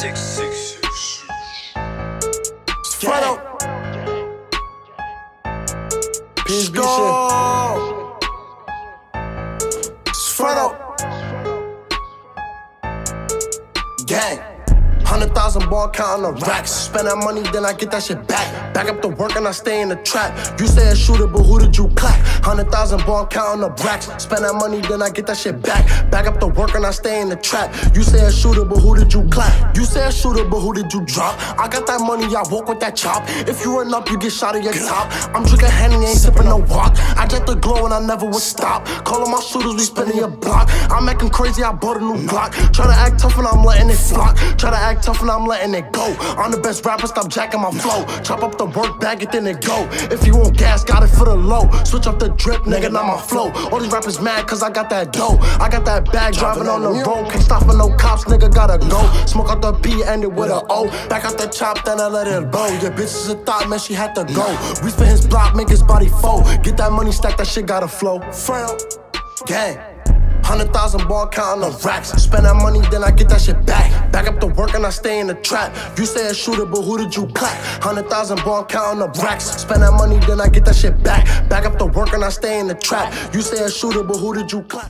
Fredo. PSB Fredo. Gang. 100,000 ball counting the racks. Spend that money, then I get that shit back. Back up to work and I stay in the trap. You say a shooter, but who did you clap? 100,000 ball counting the racks. Spend that money, then I get that shit back. Back up to work and I stay in the trap. You say a shooter, but who did you clap? You say a shooter, but who did you drop? I got that money, I walk with that chop. If you run up, you get shot at your top. I'm drinking Henny, ain't sipping no walk. I jet the glow and I never would stop. Calling my shooters, we spinning your block. I'm acting crazy, I bought a new Glock. Try to act tough and I'm letting it flock. Try to act tough and I'm letting it go. I'm the best rapper, stop jacking my flow. Chop up the work, bag it, then it go. If you want gas, got it for the low. Switch up the drip, nigga, not my flow. All these rappers mad cause I got that dough. I got that bag driving on the road. Can't stop for no cops, nigga, gotta go. Smoke out the B, end it with an O. Back out the chop, then I let it blow. Your bitch is a thought, man, she had to go. We spin his block, make his body fold. Get that money stack, that shit gotta flow. Fredo. Gang. 100,000 ball counting the racks. Spend that money, then I get that shit back. Back up to work and I stay in the trap. You say a shooter, but who did you clap? 100,000 ball counting the racks. Spend that money, then I get that shit back. Back up to work and I stay in the trap. You say a shooter, but who did you clap?